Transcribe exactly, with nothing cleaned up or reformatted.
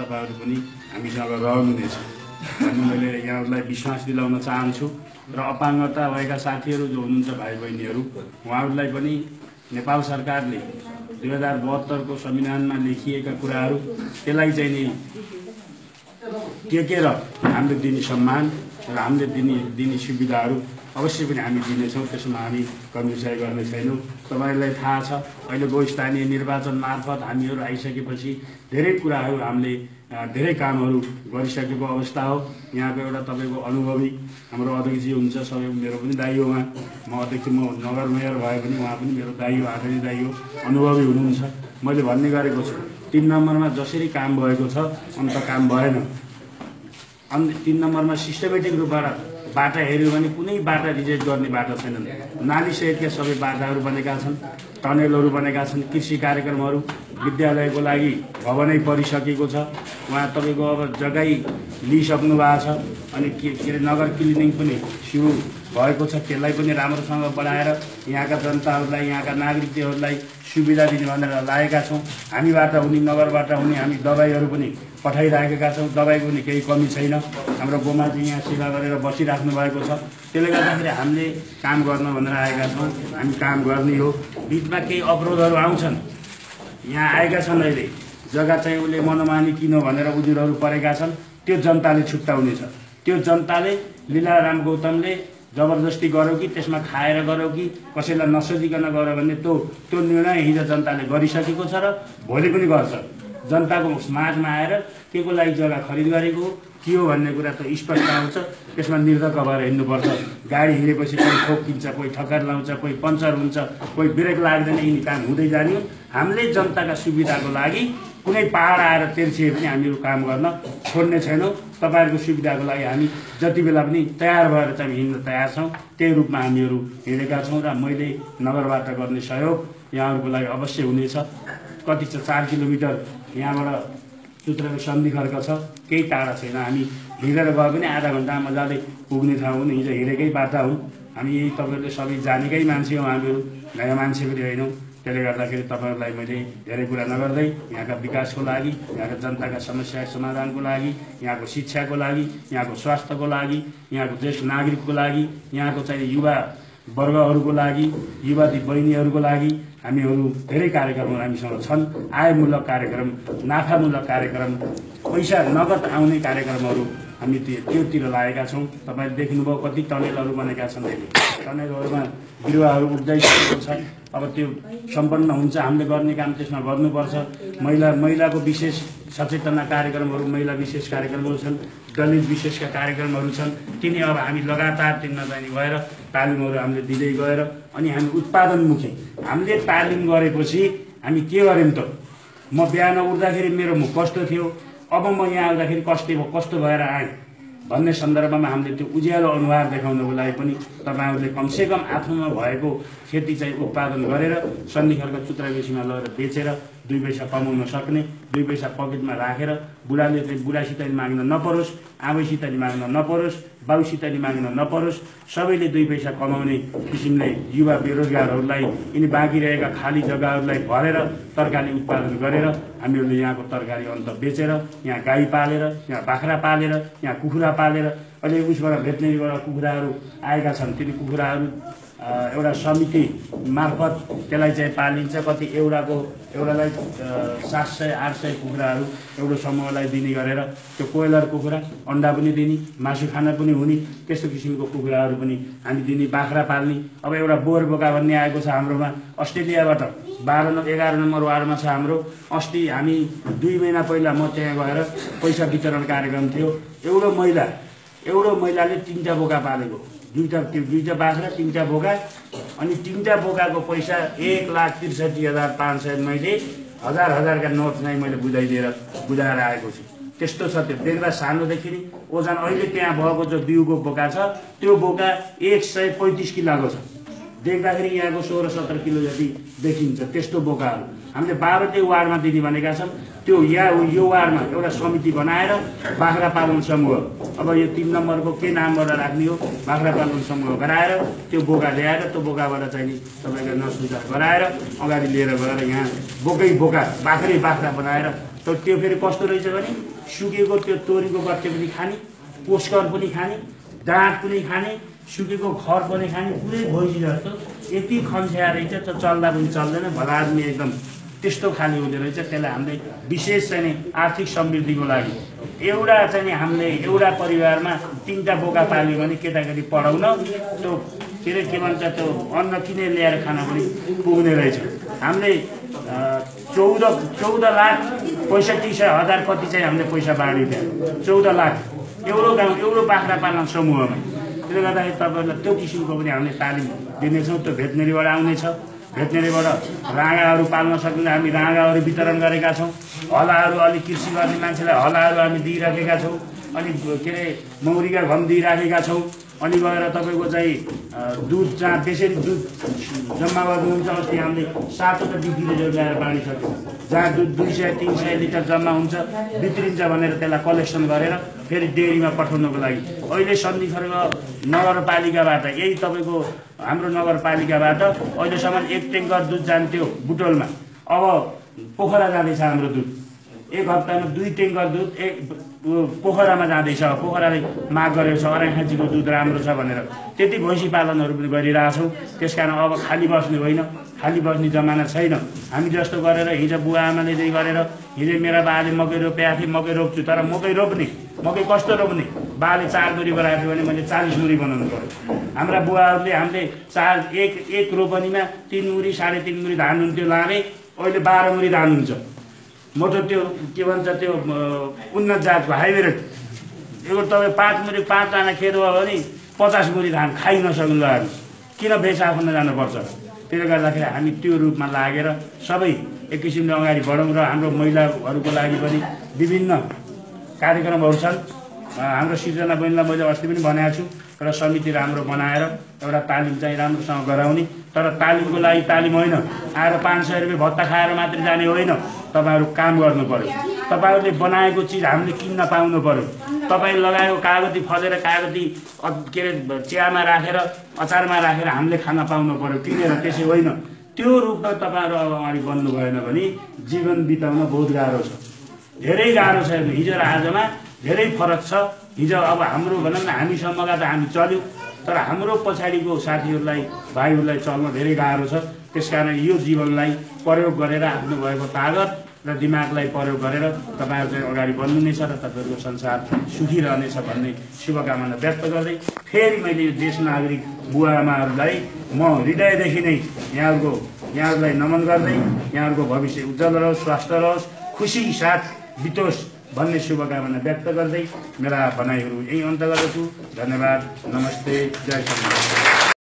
तपाईहरु पनि हामीसँग रहनुहुनेछ भन्ने मैले यहाँहरुलाई विश्वास दिलाउन चाहन्छु र अपाङ्गता भएका साथीहरु जो हुनुहुन्छ भाइ बहिनीहरु उहाँहरुलाई पनि नेपाल सरकारले दुई हजार बहत्तर को संविधानमा लेखिएका कुराहरु त्यसलाई चाहिँ नि टेकेर हामीले दिने सम्मान र हामीले दिने दिने सुविधाहरु अवश्य पनि हामी दिनेछौँ। त्यसमा हामी कमिसाइ गर्ने छैनौँ। तपाईहरुलाई थाहा छ अहिलेको स्थानीय निर्वाचन मार्फत हामीहरु आइसकेपछि धेरै कुराहरु हामीले धेरै कामहरु गरिसकेको अवस्था हो। यहाँको एउटा तपाईको अनुभवी हाम्रो अध्यक्षजी हुनुहुन्छ, सबै मेरो पनि दाइ हो उहाँ, म अध्यक्ष म नगर मेयर भए पनि उहाँ पनि मेरो दाइ हो, आदरणीय दाइ हो, अनुभवी हुनुहुन्छ। मैले भन्ने गरेको छु तीन नम्बरमा जसरी काम भएको छ अन्त काम भएन। अनि तीन नम्बरमा सिस्टमेटिक रूपबाट बाटा हेर्यो भने कुनै बाटा रिजेक्ट गर्ने बाटा छैनन्। नाली सहितका सबै बाटाहरू बनेका छन्, टनेलहरू बनेका छन्, कृषि कार्यक्रमहरू, विद्यालयको लागि भवनै परिसकेको छ। उहाँ तपाईको अब जग्गै लिइसक्नु भएको छ अनि के के अरे नगर क्लिनिङ पनि सुरु भएको छ। त्यसलाई पनि राम्रोसँग बढाएर यहाँका जनताहरूलाई यहाँका नागरिकहरूलाई सुविधा दिने भनेर लागेका छौँ। हामीबाट हुने नगरबाट हुने हामी दबाईहरू पनि पठाइराखेका छौँ। दबाईको पनि केही कमी छैन। हाम्रो गोमाजी यहाँ सेवा गरेर बसिराख्नु भएको छ। त्यसले गर्दाखेरि हामीले काम गर्न भनेर आएका छौँ। हामी काम गर्ने हो। बिचमा केही अवरोधहरू आउँछन्, यहाँ आएका छन्। अहिले जग्गा चाहिँ उसले मनोमानी किन भनेर उजुरहरू परेका छन्। त्यो जनताले छुट्याउनेछ। त्यो जनताले लीलाराम गौतमले जबरजस्ती गर्यो कि त्यसमा खाएर गर्यो कि कसैलाई नसोधिकन गर्यो भने त्यो त्यो निर्णय हिजो जनताले गरिसकेको छ र भोलि पनि गर्छ। जनताको माझमा आएर के को लागि जग्गा खरिद गरेको हो के हो भन्ने कुरा त स्पष्ट आउँछ। त्यसमा निर्धक्क भएर हिँड्नुपर्छ। गाडी हिँडेपछि कोही ठोकिन्छ, कोही ठक्कर लाउँछ, कोही पञ्चर हुन्छ, कोही ब्रेक लाग्दैन, यिनी काम हुँदै जाने हो। हामीले जनताका सुविधाको लागि कुनै पहाड आएर तेर्सिए पनि हामीहरू काम गर्न छोड्ने छैनौँ। तपाईहरुको सुविधाको लागि हामी जति बेला पनि तयार भएर चाहिँ हिँड्न तयार छौँ। त्यही रूपमा हामीहरू हिँडेका छौँ र मैले नगरबाट गर्ने सहयोग यहाँहरूको लागि अवश्य हुनेछ। कति छ चार किलोमिटर यहाँबाट चुत्रेको सन्धि खर्क छ, केही टाढा छैन। हामी हिँडेर गए पनि आधा घन्टा मजाले पुग्ने ठाउँ हुन्। हिजो हिँडेकै बाटा हुन्। हामी यही तपाईँहरूले सबै जानेकै मान्छे हौँ। हामीहरू नयाँ मान्छे पनि होइनौँ। त्यसले गर्दाखेरि तपाईँहरूलाई मैले धेरै कुरा नगर्दै यहाँका विकासको लागि, यहाँका जनताका समस्या समाधानको लागि, यहाँको शिक्षाको लागि, यहाँको स्वास्थ्यको लागि, यहाँको ज्येष्ठ नागरिकको लागि, यहाँको चाहिँ युवा वर्गहरूको लागि, युवती बहिनीहरूको लागि हामीहरू धेरै कार्यक्रमहरू हामीसँग छन्। आयमूलक कार्यक्रम, नाफामूलक कार्यक्रम, पैसा नगद आउने कार्यक्रमहरू हामी त्योतिर लागेका छौँ। तपाईँले देख्नुभयो कति टनेलहरू बनेका छन्। अहिले टनेलहरूमा बिरुवाहरू उब्जाइसकेको छ। अब त्यो सम्पन्न हुन्छ। हामीले गर्ने काम त्यसमा गर्नुपर्छ। महिला महिलाको विशेष सचेतना कार्यक्रमहरू, महिला विशेष कार्यक्रमहरू छन्, दलित विशेषका कार्यक्रमहरू छन्। तिनी अब हामी लगातार तिनमा जाने भएर तालिमहरू हामीले दिँदै गएर अनि हामी उत्पादनमुखी हामीले तालिम गरेपछि हामी के गर्यौँ त? म बिहान उठ्दाखेरि मेरो मुख कस्तो थियो, अब म यहाँ आउँदाखेरि कस्तो कस्तो भएर आएँ भन्ने सन्दर्भमा हामीले त्यो उज्यालो अनुहार देखाउनको लागि पनि तपाईँहरूले कमसेकम आफ्नोमा भएको खेती चाहिँ उत्पादन गरेर सन्धिखर्क चुत्रा बेसीमा लगेर बेचेर दुई पैसा कमाउन सक्ने, दुई पैसा पकेटमा राखेर बुढाले चाहिँ बुढासित नि माग्न नपरोस्, आमैसित नि माग्न नपरोस्, बाउसित नि माग्न नपरोस्, सबैले दुई पैसा कमाउने किसिमले युवा बेरोजगारहरूलाई यिनी बाँकी रहेका खाली जग्गाहरूलाई भरेर तरकारी उत्पादन गरेर हामीहरूले यहाँको तरकारी अन्त बेचेर यहाँ गाई पालेर, यहाँ बाख्रा पालेर, यहाँ कुखुरा पालेर अहिले उसबाट भेटनेरीबाट कुखुराहरू आएका छन्। तिनी कुखुराहरू एउटा समिति मार्फत त्यसलाई चाहिँ पालिन्छ। कति एउटाको एउटालाई सात सय आठ सय कुखुराहरू एउटा समूहलाई दिने गरेर त्यो कोइलर कुखुरा अन्डा पनि दिने, मासु खाना पनि हुने, त्यस्तो किसिमको कुखुराहरू पनि हामी दिने, बाख्रा पाल्ने। अब एउटा बोर बोका भन्ने आएको छ हाम्रोमा अस्ट्रेलियाबाट, बाह्र नम्बर एघार नम्बर वार्डमा छ हाम्रो। अस्ति हामी दुई महिना पहिला म त्यहाँ गएर पैसा वितरण कार्यक्रम थियो। एउटा महिला एउटा महिलाले तिनवटा बोका पालेको, दुईवटा त्यो दुईवटा बाख्रा तिनवटा बोका, अनि तिनवटा बोकाको पैसा एक लाख त्रिसठी हजार पाँच सय मैले हजार हजारका नोट चाहिँ मैले बुझाइदिएर बुझाएर आएको छु। त्यस्तो छ। त्यो देख्दा सानोदेखि ओजन अहिले त्यहाँ भएको जो बिउको बोका छ त्यो बोका एक सय पैँतिस किलोको छ। देख्दाखेरि यहाँको सोह्र सत्र किलो जति देखिन्छ। त्यस्तो बोकाहरू हामीले बाह्रवटै वार्डमा दिने भनेका छन्। त्यो यहाँ यो वार्डमा एउटा समिति बनाएर बाख्रा पालन समूह, अब यो तीन नम्बरको के नामबाट राख्ने हो, बाख्रा पालन समूह गराएर त्यो बोका ल्याएर त्यो बोकाबाट चाहिँ तपाईँको नसुविधा गराएर अगाडि लिएर गएर यहाँ बोकै बोका बाख्रै बाख्रा बनाएर तर त्यो फेरि कस्तो रहेछ भने सुकेको त्यो तोरीको गट्टे पनि खाने, पोस्कर पनि खाने, डाँट पनि खाने, सुकेको घर पनि खाने, पुरै भैँसी जस्तो यति खन्स्या रहेछ त चल्दा पनि चल्दैन। भला आदमी एकदम त्यस्तो खाले हुँदो रहेछ। त्यसलाई हामीले विशेष चाहिँ आर्थिक समृद्धिको लागि एउटा चाहिँ हामीले एउटा परिवारमा तिनवटा बोका पाल्यो भने केटाकेटी पढाउन त्यो के अरे के भन्छ त्यो अन्न किनेर ल्याएर खान पनि पुग्ने रहेछ। हामीले चौध चौध लाख पैँसठी सय हजार कति चाहिँ हामीले पैसा बाँड्यो त्यहाँ, चौध लाख एउटा गाउँ एउटा बाख्रा पालन समूहमा। त्यसले गर्दाखेरि तपाईँहरूलाई त्यो किसिमको पनि हामीले तालिम दिनेछौँ। त्यो भेटनेरीबाट आउनेछ, भेटनेरीबाट राँगाहरू पाल्न सकिन्छ हामी राँगाहरू वितरण गरेका छौँ। हलाहरू अलिक कृषि गर्ने मान्छेलाई हलाहरू हामी दिइराखेका छौँ। अनि के अरे मौरीका घम दिइराखेका छौँ। अनि गएर तपाईँको चाहिँ दुध जहाँ बेसरी दुध जम्मा गर्नुहुन्छ अस्ति हामीले सातवटा डिग्रीहरू ल्याएर बाँडिसक्यौँ। जहाँ दुध दुई सय तिन सय लिटर जम्मा हुन्छ बिग्रिन्छ भनेर त्यसलाई कलेक्सन गरेर फेरि डेयरीमा पठाउनको लागि अहिले सन्धिखर्क नगरपालिकाबाट यही तपाईँको हाम्रो नगरपालिकाबाट अहिलेसम्म एक ट्याङ्कर दुध जान्थ्यो बुटोलमा, अब पोखरा जाँदैछ हाम्रो दुध। एक हप्तामा दुई ट्याङ्कर दुध एक पोखरामा जाँदैछ। पोखराले माग गरेको छ अराखाँचीको दुध राम्रो छ भनेर। त्यति भैँसी पालनहरू पनि गरिरहेछौँ। त्यसकारण अब खाली बस्ने होइन, खाली बस्ने जमाना छैन। हामी जस्तो गरेर हिजो बुवा आमाले चाहिँ गरेर हिजो मेरा बाले मकै रोपेका थिए, मकै रोप्छु तर मकै रोप्ने मकै कस्तो रोप्ने बाले चार मुरी बनाएको थियो भने मैले चालिस मुरी बनाउनु पर्यो। हाम्रा बुवाहरूले हामीले चार एक एक रोपनीमा तिन मुरी साढे तिन मुरी धान हुन्थ्यो लाने, अहिले बाह्र मुरी धान हुन्छ। म त त्यो के भन्छ त्यो उन्नत जातको हाइब्रिड एउटा तपाईँ पाँच मुरी पाँचजना खेत भयो भने पचास मुरी धान खाइ नसक्नुला हामी किन बेचाफुन जानुपर्छ। त्यसले गर्दाखेरि हामी त्यो रूपमा लागेर सबै एक किसिमले अगाडि बढौँ र हाम्रो महिलाहरूको लागि पनि विभिन्न कार्यक्रमहरू छन्। हाम्रो सिर्जना बहिनीलाई मैले अस्ति पनि भनेको छु एउटा समिति राम्रो बनाएर एउटा तालिम चाहिँ राम्रोसँग गराउने। तर तालिमको लागि तालिम होइन आएर पाँच सय रुपियाँ भत्ता खाएर मात्रै जाने होइन। तपाईँहरू काम गर्नु पर्यो। तपाईँहरूले बनाएको चिज हामीले किन्न पाउनु पर्यो। तपाईँ लगाएको कागती फलेर कागती के अरे चियामा राखेर अचारमा राखेर हामीले खान पाउनु पर्यो किनेर, त्यसै होइन। त्यो रूपमा तपाईँहरू अब अगाडि बन्नु भएन भने जीवन बिताउन बहुत गाह्रो छ, धेरै गाह्रो छ। हिजो र आजमा धेरै फरक छ। हिजो अब हाम्रो भनौँ न हामीसम्मका त हामी चल्यौँ, तर हाम्रो पछाडिको साथीहरूलाई भाइहरूलाई चल्न धेरै गाह्रो छ। त्यसकारण यो जीवनलाई प्रयोग गरेर आफ्नो भएको तागत र दिमागलाई प्रयोग गरेर तपाईँहरू चाहिँ अगाडि बढ्नुहुनेछ र तपाईँहरूको संसार सुखी रहनेछ भन्ने शुभकामना व्यक्त गर्दै फेरि मैले यो देश नागरिक बुवा आमाहरूलाई म हृदयदेखि नै यहाँहरूको यहाँहरूलाई नमन गर्दै यहाँहरूको भविष्य उज्जवल रहोस्, स्वस्थ रहोस्, खुसी साथ बितोस् भन्ने शुभकामना व्यक्त गर्दै मेरा भनाइहरू यही अन्त गर्दछु। धन्यवाद, नमस्ते, जय सङ्गीत।